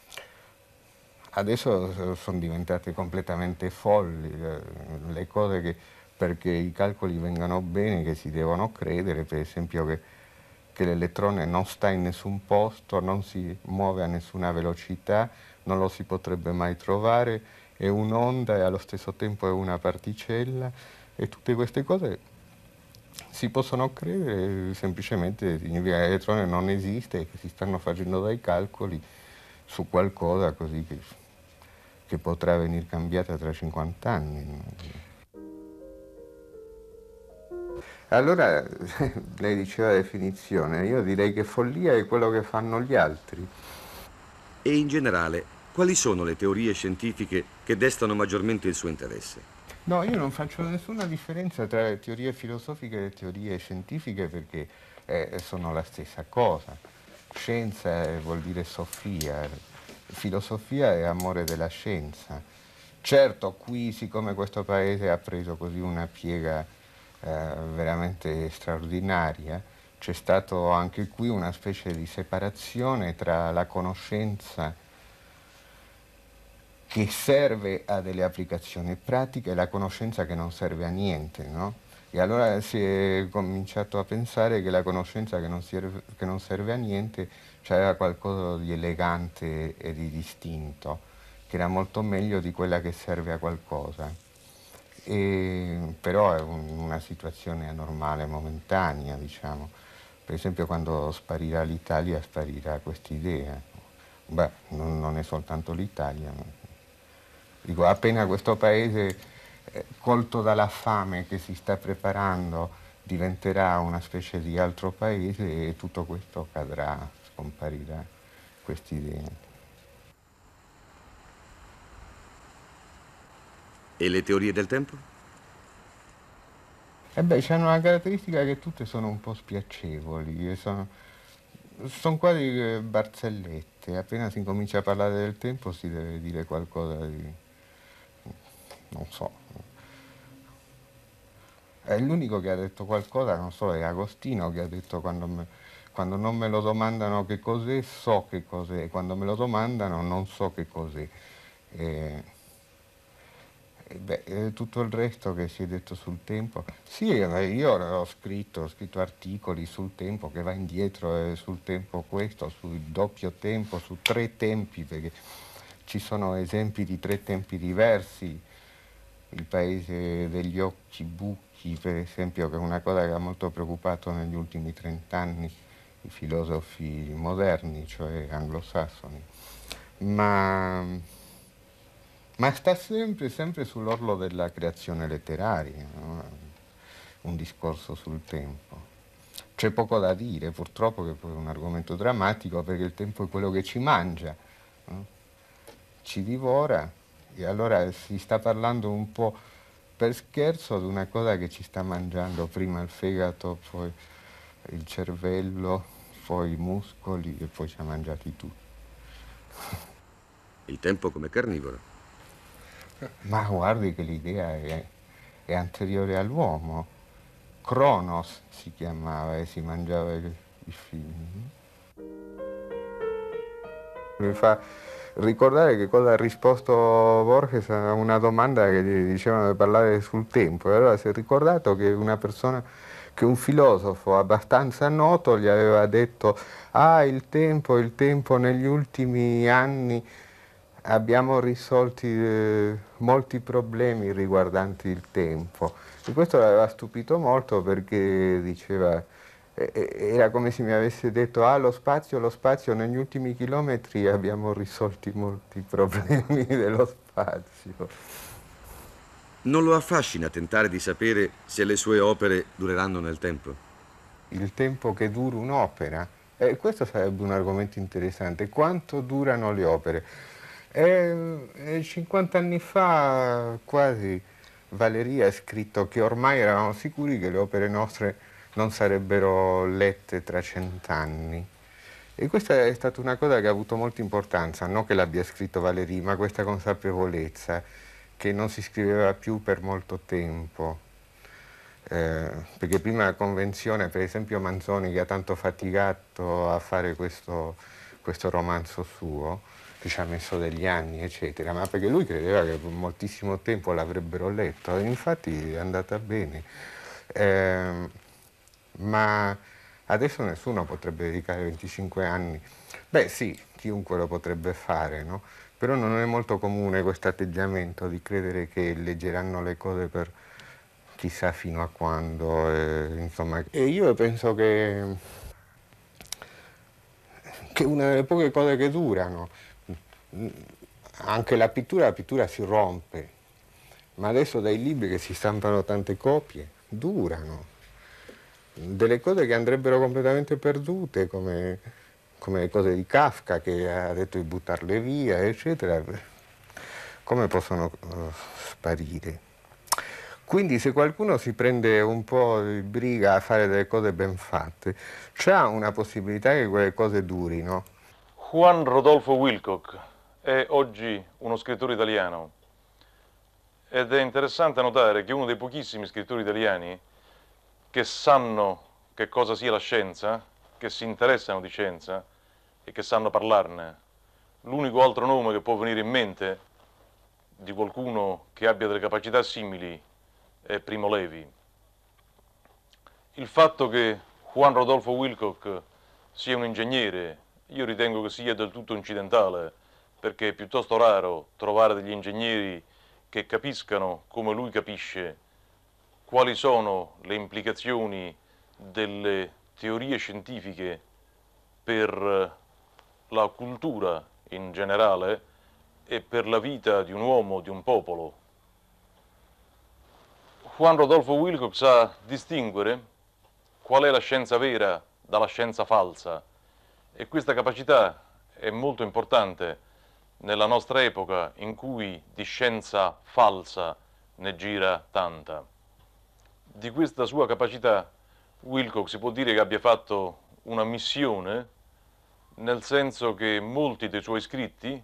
adesso sono diventate completamente folli le cose, che, perché i calcoli vengano bene, che si devono credere, per esempio che, che l'elettrone non sta in nessun posto, non si muove a nessuna velocità, non lo si potrebbe mai trovare, è un'onda e allo stesso tempo è una particella, e tutte queste cose si possono credere, semplicemente significa che l'elettrone non esiste e che si stanno facendo dei calcoli su qualcosa così che, che potrà venire cambiata tra cinquanta anni. Allora, lei diceva definizione, io direi che follia è quello che fanno gli altri. E in generale, quali sono le teorie scientifiche che destano maggiormente il suo interesse? No, io non faccio nessuna differenza tra le teorie filosofiche e le teorie scientifiche, perché eh, sono la stessa cosa. Scienza vuol dire Sofia, filosofia è amore della scienza. Certo, qui, siccome questo paese ha preso così una piega eh, veramente straordinaria, c'è stato anche qui una specie di separazione tra la conoscenza che serve a delle applicazioni pratiche e la conoscenza che non serve a niente, no? E allora si è cominciato a pensare che la conoscenza che non serve, che non serve a niente c'era qualcosa di elegante e di distinto, che era molto meglio di quella che serve a qualcosa. E, però è un, una situazione anormale, momentanea, diciamo. Per esempio quando sparirà l'Italia, sparirà quest'idea. Beh, non, non è soltanto l'Italia. Dico, appena questo paese, eh, colto dalla fame che si sta preparando, diventerà una specie di altro paese e tutto questo cadrà, scomparirà, quest'idea. E le teorie del tempo? E beh, c'hanno la caratteristica che tutte sono un po' spiacevoli, e sono, sono quasi eh, barzellette. Appena si incomincia a parlare del tempo si deve dire qualcosa di, non so. È l'unico che ha detto qualcosa, non so, è Agostino che ha detto quando, me, quando non me lo domandano che cos'è, so che cos'è, quando me lo domandano non so che cos'è. E, e beh, e tutto il resto che si è detto sul tempo, sì, eh, io ho scritto, ho scritto articoli sul tempo che va indietro, e sul tempo questo, sul doppio tempo, su tre tempi, perché ci sono esempi di tre tempi diversi. Il paese degli occhi buchi, per esempio, che è una cosa che ha molto preoccupato negli ultimi trent'anni i filosofi moderni, cioè anglosassoni. Ma, ma sta sempre, sempre sull'orlo della creazione letteraria, no? Un discorso sul tempo. C'è poco da dire, purtroppo, che poi è un argomento drammatico, perché il tempo è quello che ci mangia, no? Ci divora, e allora si sta parlando un po' per scherzo di una cosa che ci sta mangiando prima il fegato, poi il cervello, poi i muscoli e poi ci ha mangiati tutti. Il tempo come carnivoro. Ma guardi che l'idea è, è anteriore all'uomo. Cronos si chiamava e si mangiava il, il film. Mi fa ricordare che cosa ha risposto Borges a una domanda che gli dicevano di parlare sul tempo. E allora si è ricordato che una persona, che un filosofo abbastanza noto gli aveva detto: ah, il tempo, il tempo negli ultimi anni abbiamo risolti eh, molti problemi riguardanti il tempo. E questo l'aveva stupito molto perché diceva, eh, eh, era come se mi avesse detto: ah, lo spazio, lo spazio, negli ultimi chilometri abbiamo risolti molti problemi dello spazio. Non lo affascina tentare di sapere se le sue opere dureranno nel tempo? Il tempo che dura un'opera. E questo sarebbe un argomento interessante. Quanto durano le opere? E, e cinquanta anni fa quasi Valeria ha scritto che ormai eravamo sicuri che le opere nostre non sarebbero lette tra cent'anni. E questa è stata una cosa che ha avuto molta importanza, non che l'abbia scritto Valeria, ma questa consapevolezza che non si scriveva più per molto tempo. Eh, perché prima la convenzione, per esempio Manzoni, che ha tanto faticato a fare questo, questo romanzo suo, che ci ha messo degli anni, eccetera, ma perché lui credeva che per moltissimo tempo l'avrebbero letto, e infatti è andata bene. Eh, ma adesso nessuno potrebbe dedicare venticinque anni. Beh sì, chiunque lo potrebbe fare, no? Però non è molto comune questo atteggiamento di credere che leggeranno le cose per chissà fino a quando, eh, insomma. E io penso che, che una delle poche cose che durano, anche la pittura, la pittura si rompe, ma adesso dai libri che si stampano tante copie, durano. Delle cose che andrebbero completamente perdute, come, come le cose di Kafka, che ha detto di buttarle via, eccetera, come possono uh, sparire? Quindi se qualcuno si prende un po' di briga a fare delle cose ben fatte, c'è una possibilità che quelle cose durino. Juan Rodolfo Wilcock è oggi uno scrittore italiano ed è interessante notare che è uno dei pochissimi scrittori italiani che sanno che cosa sia la scienza, che si interessano di scienza e che sanno parlarne. L'unico altro nome che può venire in mente di qualcuno che abbia delle capacità simili è Primo Levi. Il fatto che Juan Rodolfo Wilcock sia un ingegnere, io ritengo che sia del tutto incidentale, perché è piuttosto raro trovare degli ingegneri che capiscano come lui capisce quali sono le implicazioni delle teorie scientifiche per la cultura in generale e per la vita di un uomo, di un popolo. Juan Rodolfo Wilcock sa distinguere qual è la scienza vera dalla scienza falsa, e questa capacità è molto importante nella nostra epoca in cui di scienza falsa ne gira tanta. Di questa sua capacità Wilcock si può dire che abbia fatto una missione, nel senso che molti dei suoi scritti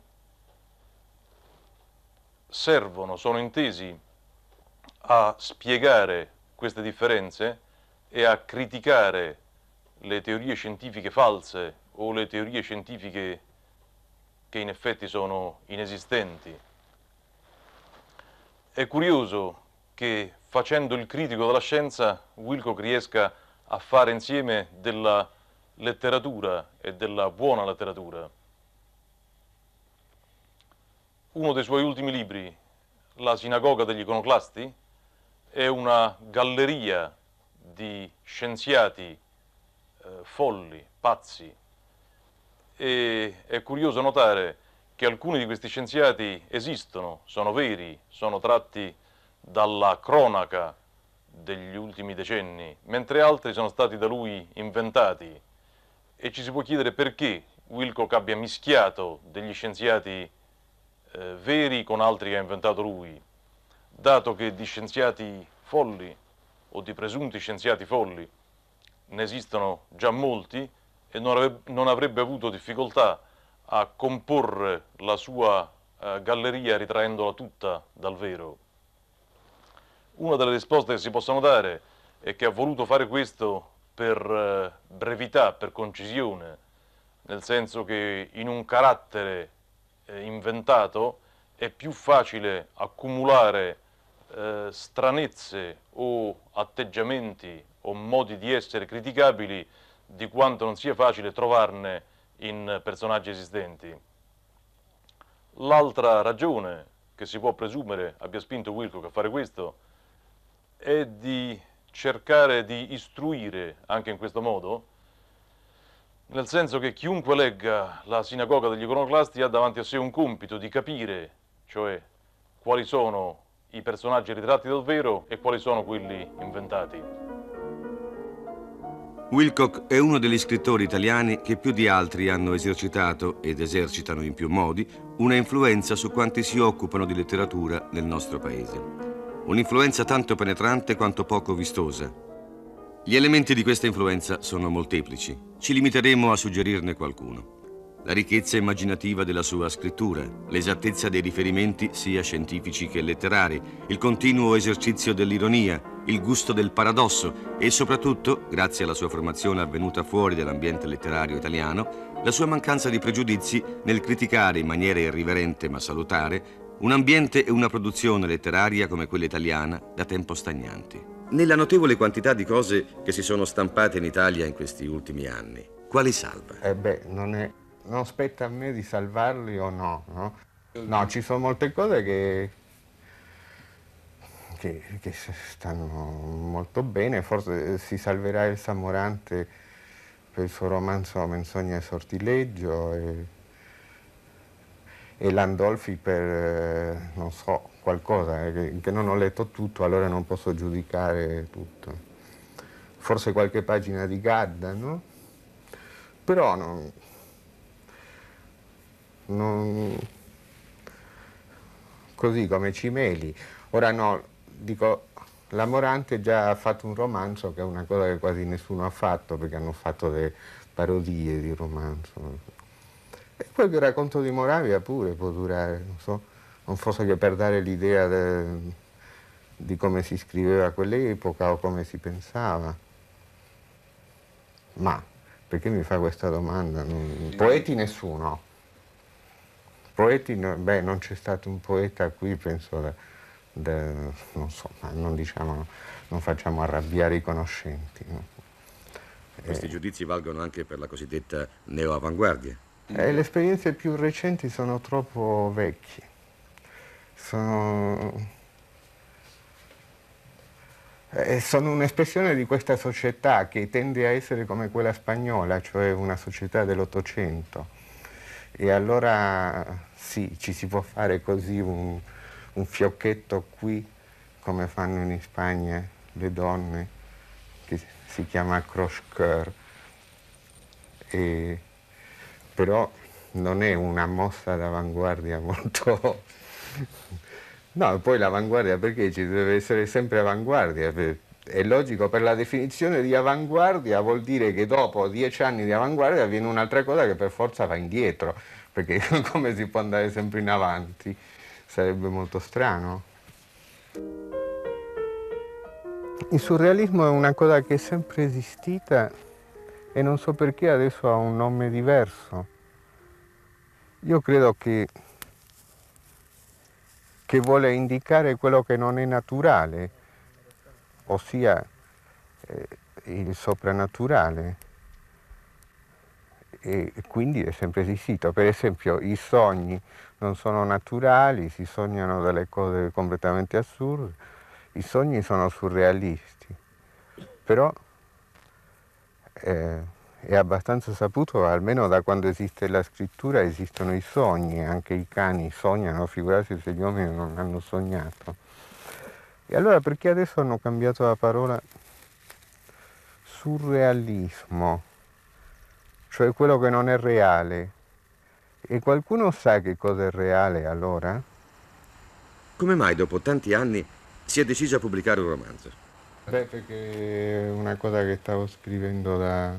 servono, sono intesi a spiegare queste differenze e a criticare le teorie scientifiche false o le teorie scientifiche che in effetti sono inesistenti. È curioso che facendo il critico della scienza Wilcock riesca a fare insieme della letteratura e della buona letteratura. Uno dei suoi ultimi libri, La sinagoga degli iconoclasti, è una galleria di scienziati eh, folli, pazzi, e è curioso notare che alcuni di questi scienziati esistono, sono veri, sono tratti dalla cronaca degli ultimi decenni, mentre altri sono stati da lui inventati, e ci si può chiedere perché Wilcock abbia mischiato degli scienziati eh, veri con altri che ha inventato lui, dato che di scienziati folli o di presunti scienziati folli ne esistono già molti, e non avrebbe, non avrebbe avuto difficoltà a comporre la sua eh, galleria ritraendola tutta dal vero. Una delle risposte che si possono dare è che ha voluto fare questo per eh, brevità, per concisione, nel senso che in un carattere eh, inventato è più facile accumulare eh, stranezze o atteggiamenti o modi di essere criticabili di quanto non sia facile trovarne in personaggi esistenti. L'altra ragione che si può presumere abbia spinto Wilcock a fare questo è di cercare di istruire anche in questo modo, nel senso che chiunque legga La sinagoga degli iconoclasti ha davanti a sé un compito di capire, cioè quali sono i personaggi ritratti dal vero e quali sono quelli inventati. Wilcock è uno degli scrittori italiani che più di altri hanno esercitato, ed esercitano in più modi, una influenza su quanti si occupano di letteratura nel nostro paese. Un'influenza tanto penetrante quanto poco vistosa. Gli elementi di questa influenza sono molteplici. Ci limiteremo a suggerirne qualcuno. La ricchezza immaginativa della sua scrittura, l'esattezza dei riferimenti sia scientifici che letterari, il continuo esercizio dell'ironia, il gusto del paradosso e soprattutto, grazie alla sua formazione avvenuta fuori dall'ambiente letterario italiano, la sua mancanza di pregiudizi nel criticare in maniera irriverente ma salutare un ambiente e una produzione letteraria come quella italiana da tempo stagnanti. Nella notevole quantità di cose che si sono stampate in Italia in questi ultimi anni, quali salva? Eh beh, non è... non spetta a me di salvarli o no, no? No, ci sono molte cose che, che, che stanno molto bene, forse si salverà Elsa Morante per il suo romanzo Menzogna e sortileggio e, e Landolfi per, non so, qualcosa, che, che non ho letto tutto, allora non posso giudicare tutto. Forse qualche pagina di Gadda, no? Però non... Non... così come Cimeli. Ora no, dico, la Morante già ha fatto un romanzo che è una cosa che quasi nessuno ha fatto, perché hanno fatto le parodie di romanzo. E poi il racconto di Moravia pure può durare, non so, non fosse che per dare l'idea di come si scriveva a quell'epoca o come si pensava. Ma perché mi fa questa domanda? Non... Poeti nessuno. Poeti, no, beh, non c'è stato un poeta qui, penso, da, da, non so, non diciamo, non facciamo arrabbiare i conoscenti. No? Questi eh, giudizi valgono anche per la cosiddetta neoavanguardia. Eh, le esperienze più recenti sono troppo vecchie. sono, eh, sono un'espressione di questa società che tende a essere come quella spagnola, cioè una società dell'Ottocento. E allora sì, ci si può fare così un, un fiocchetto qui, come fanno in Spagna le donne, che si chiama croche-cœur. E, però non è una mossa d'avanguardia molto... No, poi l'avanguardia perché ci deve essere sempre avanguardia? È logico, per la definizione di avanguardia vuol dire che dopo dieci anni di avanguardia viene un'altra cosa che per forza va indietro, perché come si può andare sempre in avanti? Sarebbe molto strano. Il surrealismo è una cosa che è sempre esistita e non so perché adesso ha un nome diverso. Io credo che, che vuole indicare quello che non è naturale, ossia eh, il soprannaturale, e quindi è sempre esistito. Per esempio i sogni non sono naturali, si sognano delle cose completamente assurde, i sogni sono surrealisti, però eh, è abbastanza saputo, almeno da quando esiste la scrittura esistono i sogni, anche i cani sognano, figurarsi se gli uomini non hanno sognato. E allora perché adesso hanno cambiato la parola surrealismo, cioè quello che non è reale? E qualcuno sa che cosa è reale allora? Come mai dopo tanti anni si è deciso a pubblicare un romanzo? Beh, perché è una cosa che stavo scrivendo da,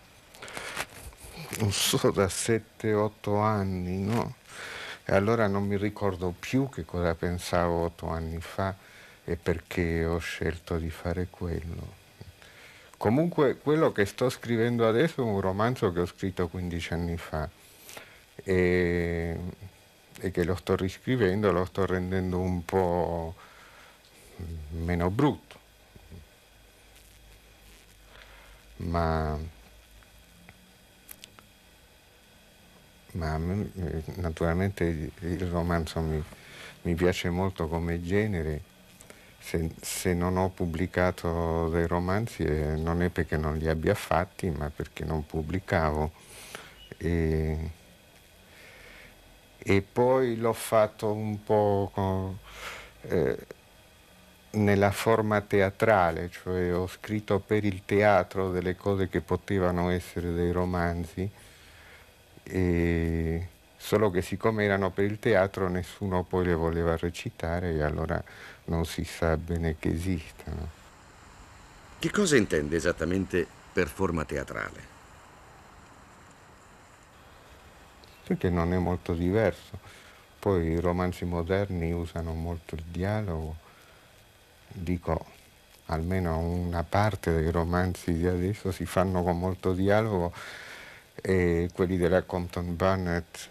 non so, da sette otto anni, no? E allora non mi ricordo più che cosa pensavo otto anni fa e perché ho scelto di fare quello. Comunque quello che sto scrivendo adesso è un romanzo che ho scritto quindici anni fa e, e che lo sto riscrivendo, lo sto rendendo un po' meno brutto. Ma, ma a me, naturalmente il, il romanzo mi, mi piace molto come genere. Se, se non ho pubblicato dei romanzi eh, non è perché non li abbia fatti, ma perché non pubblicavo. E, e poi l'ho fatto un po' con, eh, nella forma teatrale, cioè ho scritto per il teatro delle cose che potevano essere dei romanzi, e solo che siccome erano per il teatro nessuno poi le voleva recitare e allora non si sa bene che esistano. Che cosa intende esattamente per forma teatrale? Perché non è molto diverso. Poi i romanzi moderni usano molto il dialogo, dico, almeno una parte dei romanzi di adesso si fanno con molto dialogo e quelli della Compton Burnett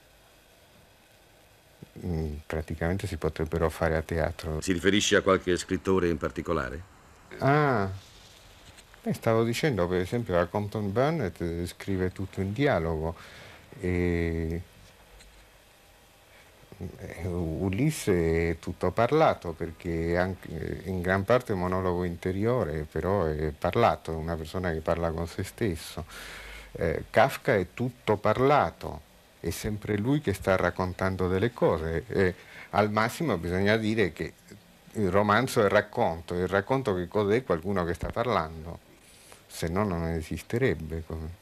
mh, praticamente si potrebbero fare a teatro. Si riferisce a qualche scrittore in particolare? Ah, beh, stavo dicendo per esempio la Compton Burnett scrive tutto in dialogo e Ulisse è tutto parlato perché anche in gran parte è un monologo interiore, però è parlato, è una persona che parla con se stesso. Eh, Kafka è tutto parlato, è sempre lui che sta raccontando delle cose e al massimo bisogna dire che il romanzo è il racconto, il racconto che cos'è? Qualcuno che sta parlando, se no non esisterebbe. Come.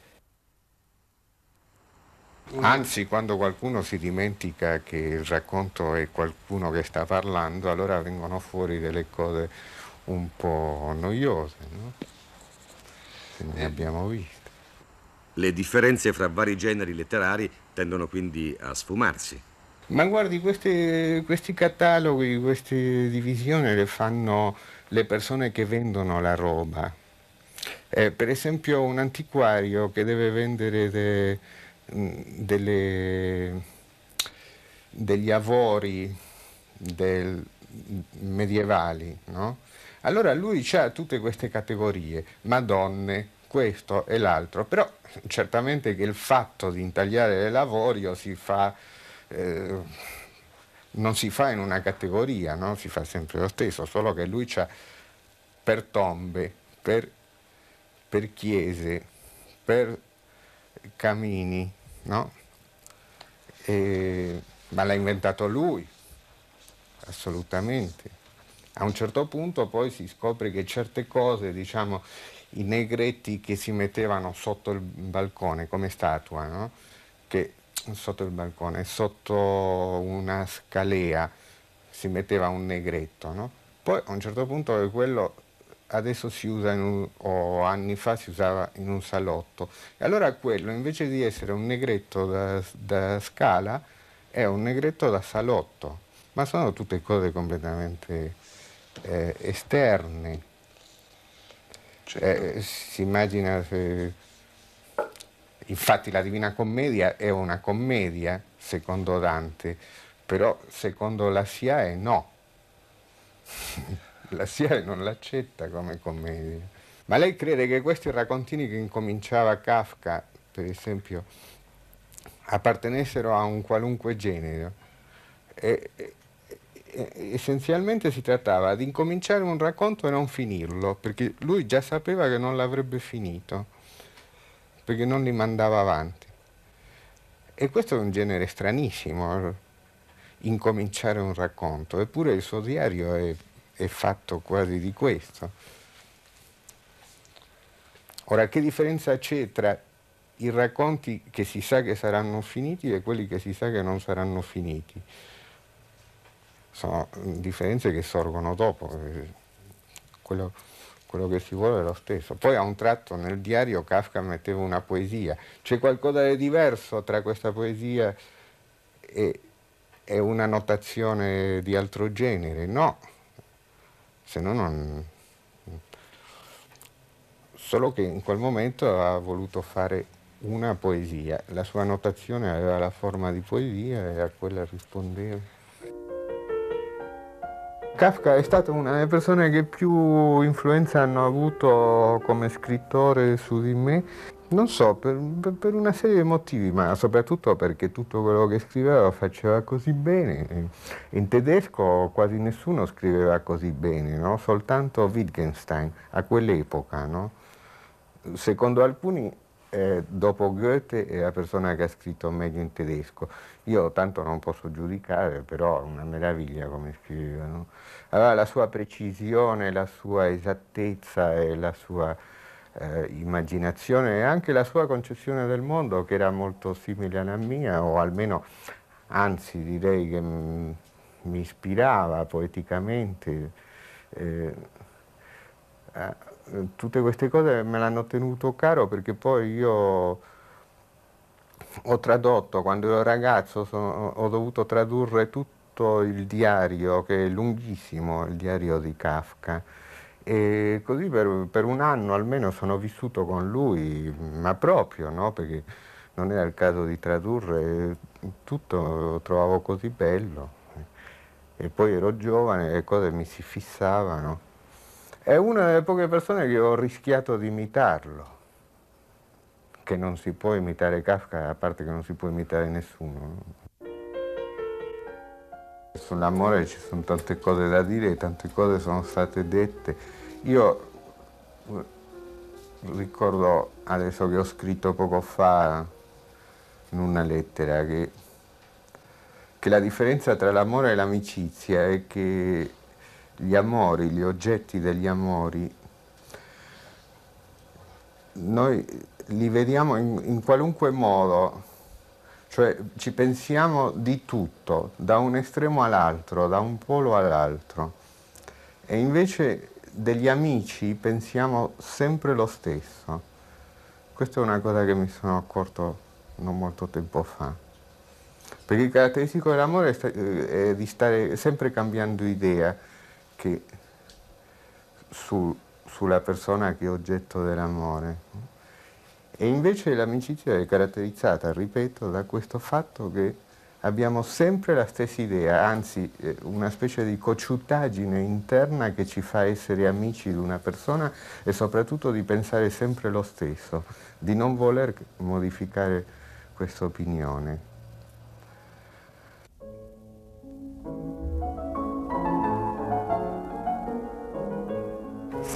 Anzi, quando qualcuno si dimentica che il racconto è qualcuno che sta parlando, allora vengono fuori delle cose un po' noiose, no? Se ne abbiamo viste. Le differenze fra vari generi letterari tendono quindi a sfumarsi. Ma guardi, queste, questi cataloghi, queste divisioni le fanno le persone che vendono la roba. Eh, per esempio un antiquario che deve vendere de, delle, degli avori del, medievali, no? Allora lui ha tutte queste categorie, Madonne, questo e l'altro, però certamente che il fatto di intagliare l'avorio si fa eh, non si fa in una categoria, no? Si fa sempre lo stesso, solo che lui c'ha per tombe, per, per chiese, per camini, no? E, ma l'ha inventato lui, assolutamente. A un certo punto poi si scopre che certe cose, diciamo, i negretti che si mettevano sotto il balcone come statua, no? Che sotto il balcone, sotto una scalea si metteva un negretto, no? Poi a un certo punto quello adesso si usa in un, o anni fa si usava in un salotto, e allora quello invece di essere un negretto da, da scala è un negretto da salotto, ma sono tutte cose completamente eh, esterne. Certo. Eh, si immagina se... Infatti la Divina Commedia è una commedia, secondo Dante, però secondo la S I A E no. La S I A E non l'accetta come commedia. Ma lei crede che questi raccontini che incominciava Kafka, per esempio, appartenessero a un qualunque genere? E, e, e, essenzialmente si trattava di incominciare un racconto e non finirlo, perché lui già sapeva che non l'avrebbe finito, perché non li mandava avanti. E questo è un genere stranissimo, incominciare un racconto, eppure il suo diario è, è fatto quasi di questo. Ora, che differenza c'è tra i racconti che si sa che saranno finiti e quelli che si sa che non saranno finiti? Sono differenze che sorgono dopo, quello, quello che si vuole è lo stesso. Poi a un tratto nel diario Kafka metteva una poesia, c'è qualcosa di diverso tra questa poesia e, e una notazione di altro genere? No, se no non... Solo che in quel momento ha voluto fare una poesia, la sua notazione aveva la forma di poesia e a quella rispondeva. Kafka è stato una delle persone che più influenza hanno avuto come scrittore su di me, non so, per, per una serie di motivi, ma soprattutto perché tutto quello che scriveva lo faceva così bene. In tedesco quasi nessuno scriveva così bene, no? Soltanto Wittgenstein a quell'epoca, no? Secondo alcuni, eh, dopo Goethe, è la persona che ha scritto meglio in tedesco. Io tanto non posso giudicare, però è una meraviglia come scriveva, no? Aveva la sua precisione, la sua esattezza e la sua eh, immaginazione e anche la sua concezione del mondo, che era molto simile alla mia, o almeno, anzi direi che m, mi ispirava poeticamente. Eh, eh, tutte queste cose me l'hanno tenuto caro, perché poi io ho tradotto, quando ero ragazzo sono, ho dovuto tradurre tutto il diario, che è lunghissimo, il diario di Kafka, e così per, per un anno almeno sono vissuto con lui, ma proprio, no? Perché non era il caso di tradurre, tutto lo trovavo così bello, e poi ero giovane e le cose mi si fissavano. È una delle poche persone che ho rischiato di imitarlo, che non si può imitare Kafka, a parte che non si può imitare nessuno. Sull'amore ci sono tante cose da dire, tante cose sono state dette. Io ricordo adesso che ho scritto poco fa in una lettera che, che la differenza tra l'amore e l'amicizia è che gli amori, gli oggetti degli amori, noi li vediamo in, in qualunque modo, cioè ci pensiamo di tutto, da un estremo all'altro, da un polo all'altro, e invece degli amici pensiamo sempre lo stesso. Questa è una cosa che mi sono accorto non molto tempo fa, perché il caratteristico dell'amore è di stare sempre cambiando idea che su, sulla persona che è oggetto dell'amore. E invece l'amicizia è caratterizzata, ripeto, da questo fatto che abbiamo sempre la stessa idea, anzi una specie di cocciutaggine interna che ci fa essere amici di una persona e soprattutto di pensare sempre lo stesso, di non voler modificare questa opinione.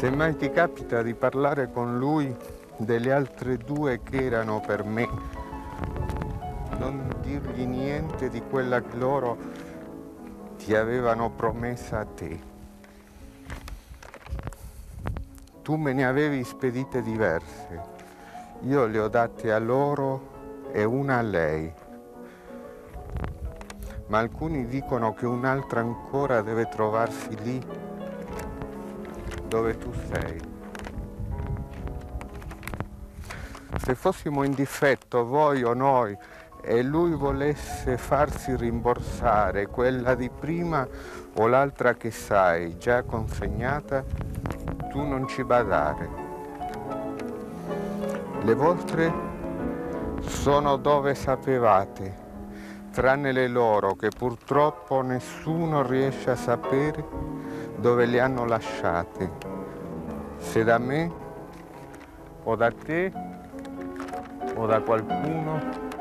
Se mai ti capita di parlare con lui delle altre due che erano per me, non dirgli niente di quella che loro ti avevano promessa a te. Tu me ne avevi spedite diverse, io le ho date a loro e una a lei. Ma alcuni dicono che un'altra ancora deve trovarsi lì dove tu sei. Se fossimo in difetto, voi o noi, e lui volesse farsi rimborsare quella di prima o l'altra che sai già consegnata, tu non ci badare. Le vostre sono dove sapevate, tranne le loro che purtroppo nessuno riesce a sapere dove le hanno lasciate, se da me o da te o da qualcuno